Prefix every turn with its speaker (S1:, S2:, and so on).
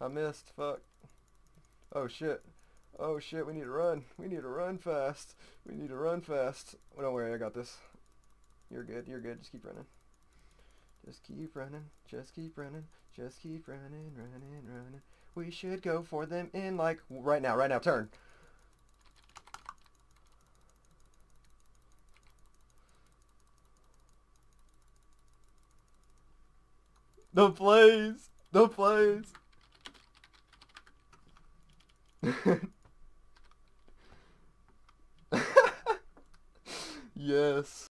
S1: I missed. Fuck. Oh shit. Oh shit, we need to run. We need to run fast. We need to run fast. Oh, don't worry, I got this. You're good, you're good. Just keep running. Just keep running. Just keep running. Just keep running, running, running. We should go for them in like right now, turn. The plays. The plays. Yes.